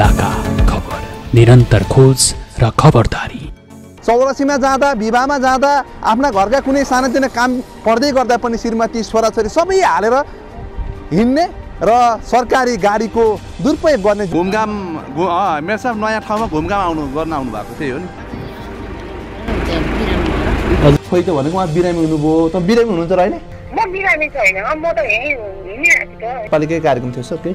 इलाका खबर निरन्तर खोज र खबरदारी। चौरसीमा जाँदा विवाहमा जाँदा आफ्ना घरका कुनै सानोतिनो काम पर्दै गर्दा पनि श्रीमती छोराछोरी सबै हालेर हिँड्ने र सरकारी गाडीको दुरुपयोग गर्ने। घुमघाम मेरो साहब नयाँ ठाउँमा घुमघाम गर्न आउनु भएको त्यही हो नि। खोइ त भनेको उहाँ बिरामी हुनुभयो। त बिरामी हुनुहुन्छ र होइन? म बिरामी छैन, म त यही हिँडिरहेको छु त। पालिकै कार्यक्रम थियो सर केही?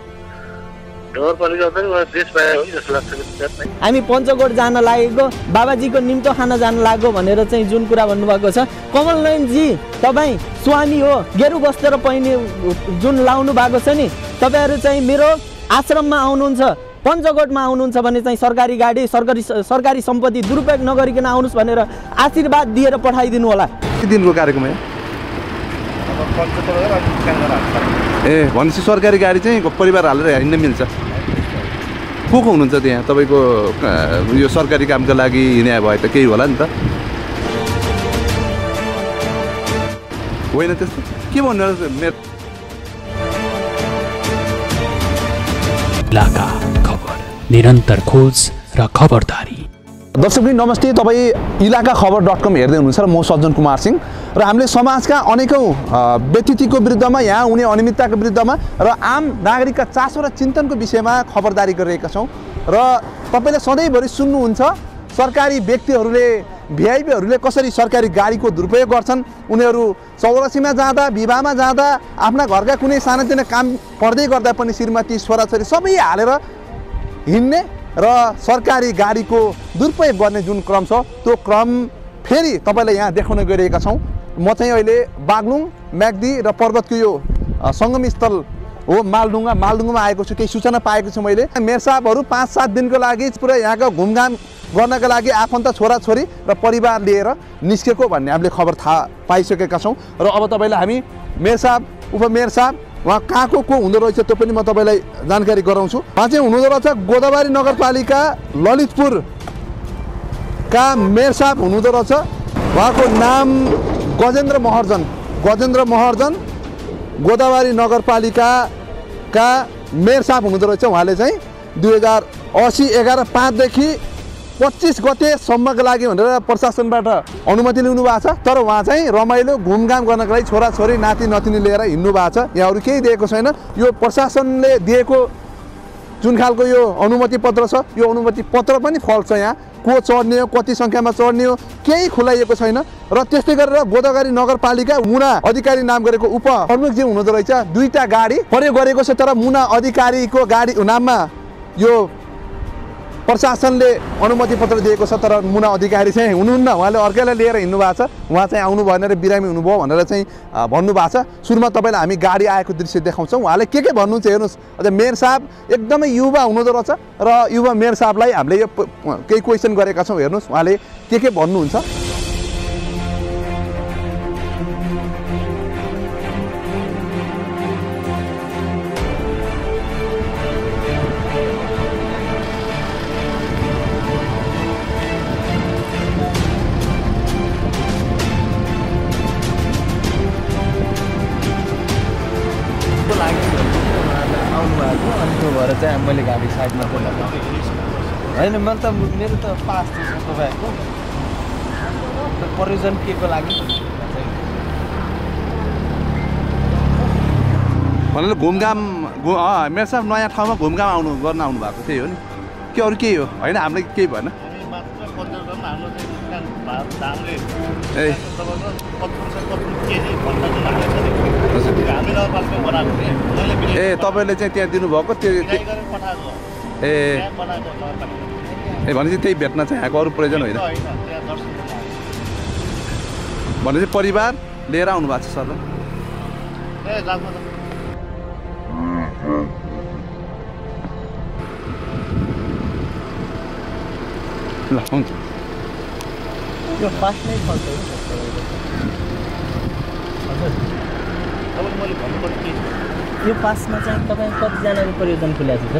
हामी पञ्चकोट जान लागेको, बाबाजीको निम्तो खान जान लाग्यो भनेर चाहिँ जुन कुरा भन्नुभएको छ। कमल नयनजी तपाईँ स्वामी हो, गेरु बस्तेर पहिने जुन लाउनु भएको छ नि, तपाईँहरू चाहिँ मेरो आश्रममा आउनुहुन्छ, पञ्चकोटमा आउनुहुन्छ भने चाहिँ सरकारी गाडी सरकारी सम्पत्ति दुरुपयोग नगरिकन आउनुहोस् भनेर आशीर्वाद दिएर पठाइदिनु होला। दिनको कार्यक्रम हो ए भनेपछि सरकारी गाडी चाहिँ परिवार हालेर हिँड्न मिल्छ। को हुनुहुन्छ त्यहाँ तपाईँको यो सरकारी कामको लागि हिँडे भए त केही होला नि त? होइन त्यस्तो के भन्नु मेरो इलाका खबर निरन्तर खोज र खबरदारी। दर्शकवृन्द नमस्ते, तपाईँ इलाका खबर .com हेर्दै हुनुहुन्छ र म सज्जन कुमार सिंह र हामीले समाजका अनेकौँ व्यतिथिको विरुद्धमा यहाँ हुने अनियमितताको विरुद्धमा र आम नागरिकका चासो र चिन्तनको विषयमा खबरदारी गरिरहेका छौँ। र तपाईँले सधैँभरि सुन्नुहुन्छ सरकारी व्यक्तिहरूले भिआइपीहरूले कसरी सरकारी गाडीको दुरुपयोग गर्छन्। उनीहरू चौरसीमा जाँदा विवाहमा जाँदा आफ्ना घरका कुनै सानोतिनो काम पर्दै गर्दा पनि श्रीमती छोराछोरी सबै हालेर हिँड्ने र सरकारी गाडीको दुरुपयोग गर्ने जुन क्रम छ त्यो क्रम फेरि तपाईँलाई यहाँ देखाउन गइरहेका छौँ। म चाहिँ अहिले बागलुङ, म्याग्दी र पर्वतको यो सङ्गम स्थल हो मालडुङ्गामा आएको छु। केही सूचना पाएको छु मैले। मेयर साहबहरू 5-7 दिनको लागि पुरा यहाँको घुमघाम गर्नका लागि आफन्त छोराछोरी र परिवार लिएर निस्केको भन्ने हामीले खबर थाहा पाइसकेका छौँ। र अब तपाईँलाई हामी मेयर साहब, उपमेयर साहब उहाँ कहाँको को हुँदो रहेछ त्यो पनि म तपाईँलाई जानकारी गराउँछु। उहाँ चाहिँ हुनुहुँदो रहेछ गोदावरी नगरपालिका ललितपुरका मेयर साहब हुनुहुँदो रहेछ। उहाँको नाम गजेन्द्र महर्जन गोदावरी नगरपालिकाका मेयर साहब हुनुहुँदो रहेछ। उहाँले चाहिँ 2080-11-5 देखि 25 गतेसम्मको लागि भनेर प्रशासनबाट अनुमति लिनु भएको छ। तर उहाँ चाहिँ रमाइलो घुमघाम गर्नको लागि छोराछोरी नाति नतिनी लिएर हिँड्नु भएको छ। यहाँ अरू केही दिएको छैन। यो प्रशासनले दिएको जुन खालको यो अनुमति पत्र छ, यो अनुमति पत्र पनि फल्स छ। यहाँ को चढ्ने हो, कति सङ्ख्यामा चढ्ने हो केही खुलाइएको छैन। र त्यस्तै गरेर गोदावरी नगरपालिका मुना अधिकारी नाम गरेको उप प्रमुखजी हुनुहुँदो रहेछ। 2टा गाडी प्रयोग गरेको छ, तर मुना अधिकारीको गाडी नाममा यो प्रशासनले अनुमति पत्र दिएको छ, तर मुना अधिकारी चाहिँ हुनुहुन्न। उहाँले अर्कैलाई लिएर हिँड्नु भएको छ। उहाँ चाहिँ आउनु भएन र बिरामी हुनुभयो भनेर चाहिँ भन्नुभएको छ। सुरुमा तपाईँलाई हामी गाडी आएको दृश्य देखाउँछौँ। उहाँले के भन्नुहुन्छ हेर्नुहोस्। अझ मेयर साहब एकदमै युवा हुनुहुँदो रहेछ र युवा मेयर साहबलाई हामीले यो केही क्वेसन गरेका छौँ। हेर्नुहोस् उहाँले के भन्नुहुन्छ। चाहिँ मैले गाडी साइडमा होइन, मैले त मेरो त पास छ तपाईँको प्रयोजन के को लागि भनेर घुमघाम मेरो साहब नयाँ ठाउँमा घुमघाम गर्न आउनु भएको त्यही हो नि। के अरू केही हो? होइन हामीलाई केही भएन। ए तपाईँले चाहिँ त्यहाँ दिनुभएको त्यो भनेपछि त्यही भेट्न चाहिँ यहाँको अरू प्रयोजन होइन भनेपछि परिवार लिएर आउनु भएको छ सर। ल हुन्छ। यो पास नै फल्छ यो पासमा चाहिँ तपाईँ कतिजनाको प्रयोजन खुलेको छ?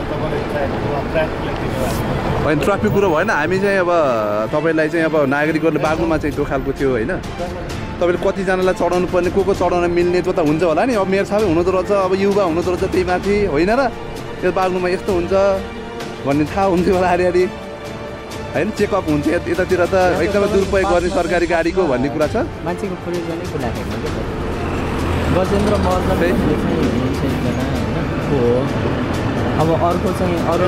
होइन ट्राफिक कुरो भएन। हामी चाहिँ अब तपाईँलाई चाहिँ अब नागरिकहरूले बाग्लुङमा चाहिँ त्यो खालको थियो होइन। तपाईँले कतिजनालाई चढाउनु पर्ने, को चढाउन मिल्ने त्यो त हुन्छ होला नि। अब मेयर साहबै हुनुहुँदो रहेछ, अब युवा हुनुहुँदो रहेछ त्यही माथि होइन र। यो बागलुङमा यस्तो हुन्छ भन्ने थाहा हुन्थ्यो होला अलिअलि होइन चेकअप हुन्छ यतातिर त एकदमै दुरुपयोग गर्ने सरकारी गाडीको भन्ने कुरा छ मान्छेको प्रयोग गर्ने कुरा गजेन्द्र महर्जन हो अब अर्को चाहिँ अरू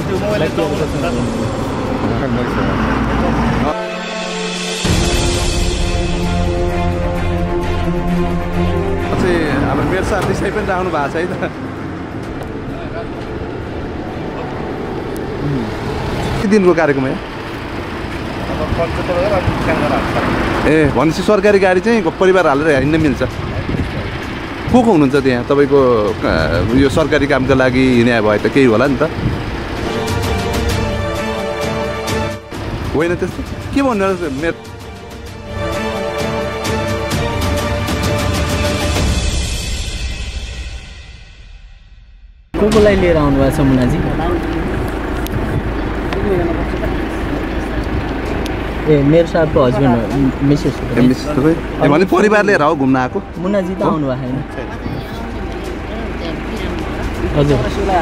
हाम्रो मेरो साथ त्यसै पनि राख्नु भएको छ है त के दिनको कार्यक्रम हो ए भनेपछि सरकारी गाडी चाहिँ परिवार हालेर हिँड्न मिल्छ को हुनुहुन्छ त्यहाँ तपाईँको यो सरकारी कामका लागि हिँडे भए त केही होला नि त होइन त्यस्तो के भन्नु मेरो कोलाई लिएर आउनु भएको छ मुनाजी ए मेरो साथको हस्बेन्ड हो मिसेस भने परिवार लिएर हो घुम्न आएको मुनाजी त आउनु भएको छैन हजुर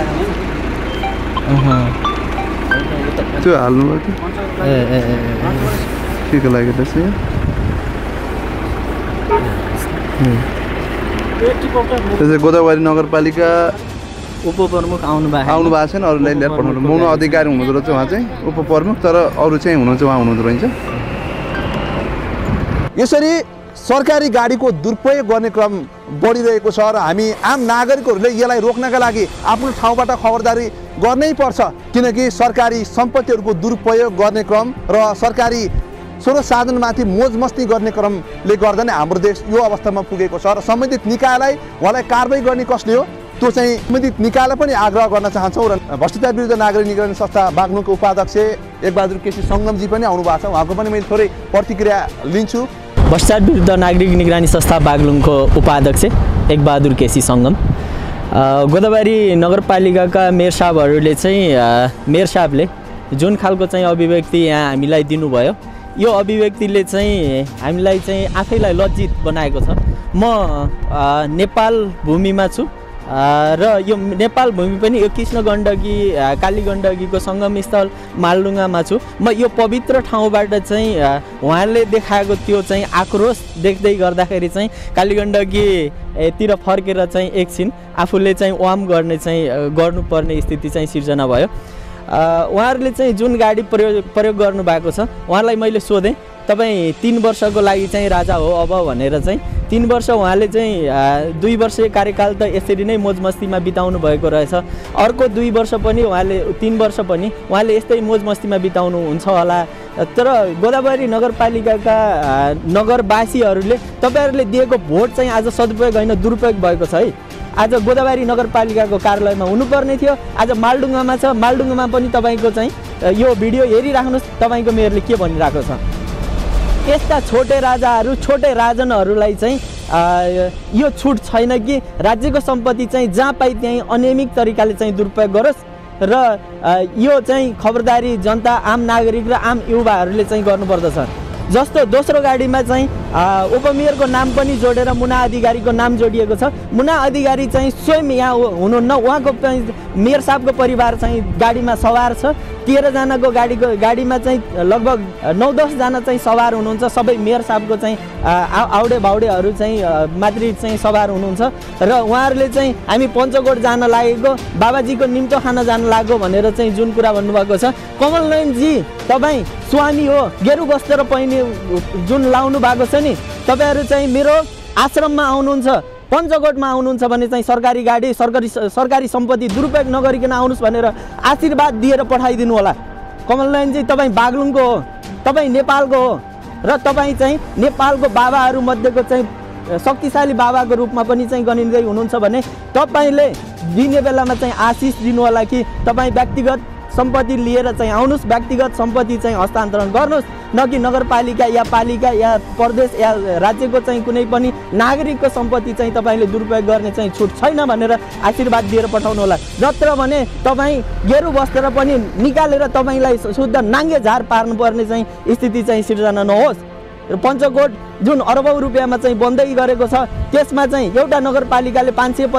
त्यो हाल्नु भयो कि के को लागि त त्यसै गोदावरी नगरपालिका उपप्रमुख आउनु भएको छैन अरूलाई लिएर पठाउनु मौन अधिकारी हुनुहुँदो रहेछ उहाँ चाहिँ उपप्रमुख तर अरू चाहिँ हुनुहुन्छ उहाँ हुनुहुँदो रहेछ यसरी सरकारी गाडीको दुरुपयोग गर्ने क्रम बढिरहेको छ र हामी आम नागरिकहरूले यसलाई रोक्नका लागि आफ्नो ठाउँबाट खबरदारी गर्नै पर्छ किनकि सरकारी सम्पत्तिहरूको दुरुपयोग गर्ने क्रम र सरकारी स्रोत साधनमाथि मोजमस्ती गर्ने क्रमले गर्दा नै हाम्रो देश यो अवस्थामा पुगेको छ र सम्बन्धित निकायलाई उहाँलाई कारबाही गर्ने कसले हो त्यो चाहिँ सम्बन्धित निकायलाई पनि आग्रह गर्न चाहन्छौँ र भ्रष्टाचार विरुद्ध नागरिक निगरानी संस्था बागलुङको उपाध्यक्ष एकबहादुर केसी सङ्गमजी पनि आउनु भएको छ उहाँको पनि मैले थोरै प्रतिक्रिया लिन्छु भ्रष्टाचार विरुद्ध नागरिक निगरानी संस्था बागलुङको उपाध्यक्ष एकबहादुर केसी सङ्गम गोदावरी नगरपालिकाका मेयर साहबहरूले चाहिँ मेयर साहबले जुन खालको चाहिँ अभिव्यक्ति यहाँ हामीलाई दिनुभयो यो अभिव्यक्तिले चाहिँ हामीलाई चाहिँ आफैलाई लज्जित बनाएको छ म नेपाल भूमिमा छु र यो नेपाल भूमि पनि यो कृष्ण गण्डकी काली गण्डकीको सङ्गम स्थल मालडुङ्गामा छु म यो पवित्र ठाउँबाट चाहिँ उहाँले देखाएको त्यो चाहिँ आक्रोश देख्दै गर्दाखेरि चाहिँ काली गण्डकीतिर फर्केर चाहिँ एकछिन आफूले चाहिँ वाम गर्ने चाहिँ गर्नुपर्ने स्थिति चाहिँ सिर्जना भयो उहाँहरूले चाहिँ जुन गाडी प्रयोग गर्नुभएको छ उहाँलाई मैले सोधेँ तपाईँ 3 वर्षको लागि चाहिँ राजा हो अब भनेर चाहिँ 3 वर्ष उहाँले चाहिँ 2 वर्षीय कार्यकाल त यसरी नै मोजमस्तीमा बिताउनु भएको रहेछ अर्को 2 वर्ष पनि उहाँले 3 वर्ष पनि उहाँले यस्तै मोजमस्तीमा बिताउनु हुन्छ होला तर गोदावरी नगरपालिकाका नगरवासीहरूले तपाईँहरूले दिएको भोट चाहिँ आज सदुपयोग होइन दुरुपयोग भएको छ है आज गोदावरी नगरपालिकाको कार्यालयमा हुनुपर्ने थियो आज मालडुङ्गामा छ मालडुङ्गामा पनि तपाईँको चाहिँ यो भिडियो हेरिराख्नुहोस् तपाईँको मेयरले के भनिरहेको छ यस्ता छोटे राजाहरू छोटे राजनहरूलाई चाहिँ यो छुट छैन कि राज्यको सम्पत्ति चाहिँ जहाँ पाइ त्यहीँ अनियमित तरिकाले चाहिँ दुरुपयोग गरोस् र यो चाहिँ खबरदारी जनता आम नागरिक र आम युवाहरूले चाहिँ गर्नुपर्दछ जस्तो दोस्रो गाडीमा चाहिँ उपमेयरको नाम पनि जोडेर मुना अधिकारीको नाम जोडिएको छ मुना अधिकारी चाहिँ स्वयं यहाँ हुनुहुन्न उहाँको मेयर साहबको परिवार चाहिँ गाडीमा सवार छ 13 जनाको गाडीमा चाहिँ लगभग 9-10 जना चाहिँ सवार हुनुहुन्छ सबै मेयर साहबको चाहिँ आउडे भाउडेहरू चाहिँ मातृ चाहिँ सवार हुनुहुन्छ र उहाँहरूले चाहिँ हामी पञ्चकोट जान लागेको बाबाजीको निम्तो खान जान लागेको भनेर चाहिँ जुन कुरा भन्नुभएको छ कमल नयनजी तपाईँ स्वामी हो गेरु वस्त्र पहिने जुन लाउनु भएको छ नि तपाईँहरू चाहिँ मेरो आश्रममा आउनुहुन्छ पञ्चकोटमा आउनुहुन्छ भने चाहिँ सरकारी गाडी सरकारी सम्पत्ति दुरुपयोग नगरिकन आउनुहोस् भनेर आशीर्वाद दिएर पठाइदिनु होला कमल नयनजी तपाईँ बागलुङको हो तपाईँ नेपालको हो र तपाईँ चाहिँ नेपालको बाबाहरू मध्येको चाहिँ शक्तिशाली बाबाको रूपमा पनि चाहिँ गनिँदै हुनुहुन्छ भने तपाईँले दिने बेलामा चाहिँ आशिष दिनु होला कि तपाईँ व्यक्तिगत सम्पत्ति लिएर चाहिँ आउनुहोस् व्यक्तिगत सम्पत्ति चाहिँ हस्तान्तरण गर्नुहोस् न कि नगरपालिका या पालिका या प्रदेश या राज्यको चाहिँ कुनै पनि नागरिकको सम्पत्ति चाहिँ तपाईँले दुरुपयोग गर्ने चाहिँ छुट छैन भनेर आशीर्वाद दिएर पठाउनु होला जत्र भने तपाईँ गेरु वस्त्र पनि निकालेर तपाईँलाई शुद्ध नाङ्गे झार पार्नुपर्ने चाहिँ स्थिति चाहिँ सिर्जना नहोस् पञ्चकोट जुन अरबौँ रुपियाँमा चाहिँ बन्दै गरेको छ त्यसमा चाहिँ एउटा नगरपालिकाले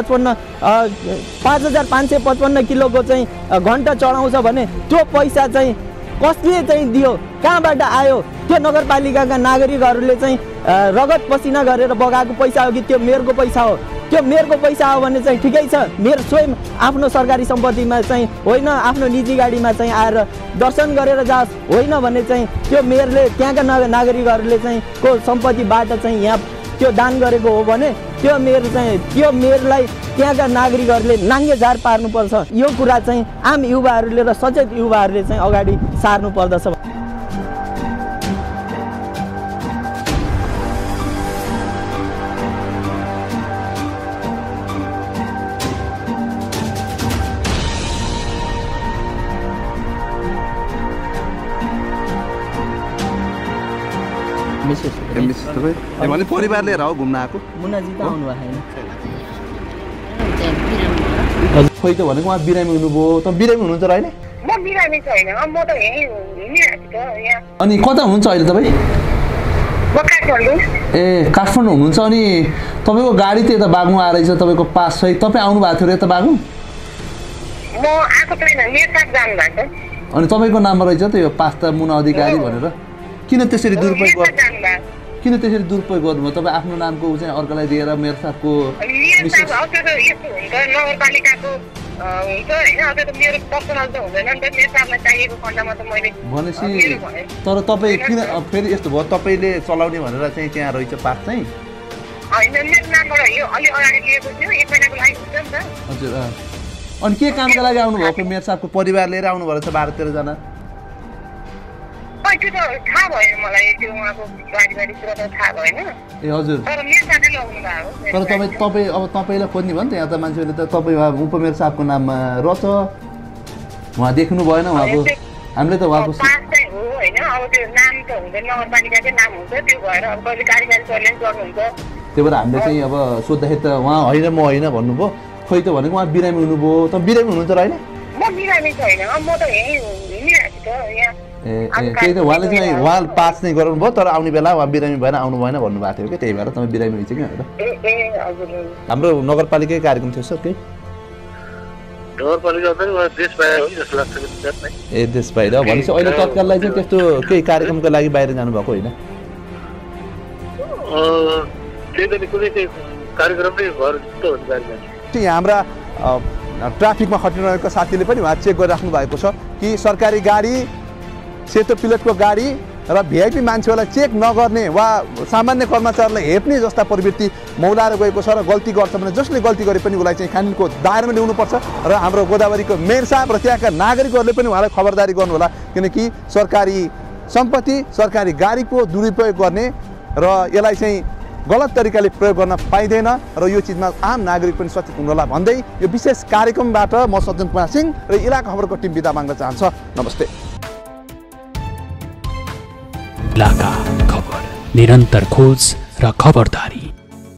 5555 किलोको चाहिँ घन्टा चढाउँछ भने त्यो पैसा चाहिँ कसले चाहिँ दियो, कहाँबाट आयो? त्यो नगरपालिकाका नागरिकहरूले चाहिँ रगत पसिना गरेर बगाएको पैसा हो कि त्यो मेयरको पैसा हो? त्यो मेयरको पैसा हो भने चाहिँ ठिकै छ, मेयर स्वयं आफ्नो सरकारी सम्पत्तिमा चाहिँ होइन, आफ्नो निजी गाडीमा चाहिँ आएर दर्शन गरेर जाओस्, होइन भने चाहिँ त्यो मेयरले त्यहाँका नागरिकहरूले चाहिँ को सम्पत्तिबाट चाहिँ यहाँ त्यो दान गरेको हो भने त्यो मेयरलाई त्यहाँका नागरिकहरूले नाङ्गे झार पार्नुपर्छ। यो कुरा चाहिँ आम युवाहरूले र सचेत युवाहरूले चाहिँ अगाडि सार्नु पर्दछ। भने परिवार लिएर हो घुम्न आएको? मुनाजी त आउनु भएको हजुर खोइ त भनेको उहाँ बिरामी हुनुभयो। त बिरामी हुनुहुन्छ र अहिले? म बिरामी छैन, म त यहीँ हिँडिरहेको छु यहाँ। अनि कता हुनुहुन्छ अहिले तपाईँ? म काठमाडौँ। ए काठमाडौँ हुनुहुन्छ। अनि तपाईँको गाडी त यता बाग्नु आएर रहेछ, तपाईँको पास सही तपाईँ आउनु भएको थियो र यता बाग्नु? म आएको छैन, मेरो साथ जानु भएको। अनि तपाईँको नाममा रहेछ त यो पास त मुना अधिकारी भनेर? किन त्यसरी दुरुपयोग दुरुपयोग गर्नुभयो? तपाईँ आफ्नो नामको चाहिँ अर्कालाई दिएर मेरो साथको नगरपालिकाको हुन्छ होइन, अब त मेरो पर्सनल त हुँदैन नि त, मेरो साथलाई चाहिएको खण्डमा त मैले भनेपछि। तर तपाईँ किन फेरि यस्तो भयो, तपाईँले चलाउने भनेर चाहिँ त्यहाँ रहेछ पास चाहिँ? होइन, मेरो नामबाट यो अलि अगाडि लिएको थियो, 1 महिनाको लागि हुन्छ नि त। हजुर। अनि के कामको लागि आउनुभएको? मेरो साथको परिवार लिएर आउनुभएको रहेछ 12-13 जना। त्यो त थाहा भएन मलाई, त्यो उहाँको बारी कुरा त थाहा भएन। ए हजुर। तर मेरो साथीले आउनु भएको। तर तपाईँ अब तपाईँलाई खोज्ने भयो नि त यहाँ त मान्छेहरूले त तपाईँ उपमेयर साहबको नाममा रहेछ, उहाँ देख्नु भएन उहाँको? हामीले त उहाँको पास चाहिँ हो होइन, अब त्यो नाम त हुँदैन, नगरपालिकाकै नाम हुन्छ, त्यो भएर अब कहिले कार्यकारी चल्ने गर्नुहुन्छ। त्यही भएर हामीले चाहिँ अब सोद्धाखेरि त उहाँ होइन म होइन भन्नुभयो। खोइ त भनेको उहाँ बिरामी हुनुभयो। त बिरामी हुनुहुन्छ र अहिले? म बिरामी छैन, म त यहीँ हिँडिरहेको छु यहाँ। ए त्यही त उहाँले चाहिँ उहाँ पास चाहिँ गराउनु भयो, तर आउने बेला उहाँ बिरामी भएन आउनु भएन भन्नुभएको थियो कि, त्यही भएर तपाईँ बिरामी हुन्छ कि भनेर। हाम्रो नगरपालिकै कार्यक्रम थियो सर केही? ए देश बाहिर भनेपछि अहिले तत्काललाई चाहिँ त्यस्तो केही कार्यक्रमको लागि बाहिर जानुभएको होइन? हाम्रा ट्राफिकमा खटिरहेको साथीले पनि उहाँ चेक गरिराख्नु भएको छ कि सरकारी गाडी, सेतो पिलेटको गाडी र भिआइपी मान्छेहरूलाई चेक नगर्ने वा सामान्य कर्मचारीलाई हेप्ने जस्ता प्रवृत्ति मौलाएर गएको छ र गल्ती गर्छ भने जसले गल्ती गरे पनि उसलाई चाहिँ कानुनको दायरामा ल्याउनुपर्छ। र हाम्रो गोदावरीको मेयर साहब र त्यहाँका नागरिकहरूले पनि उहाँलाई खबरदारी गर्नुहोला, किनकि सरकारी सम्पत्ति, सरकारी गाडीको दुरुपयोग गर्ने र यसलाई चाहिँ गलत तरिकाले प्रयोग गर्न पाइँदैन र यो चिजमा आम नागरिक पनि सचेत हुनुहोला भन्दै यो विशेष कार्यक्रमबाट म सज्जन कुमार सिंह र इलाका खबरको टिम बिदा माग्न चाहन्छ। नमस्ते। इलाका खबर, निरन्तर खोज र खबरदारी।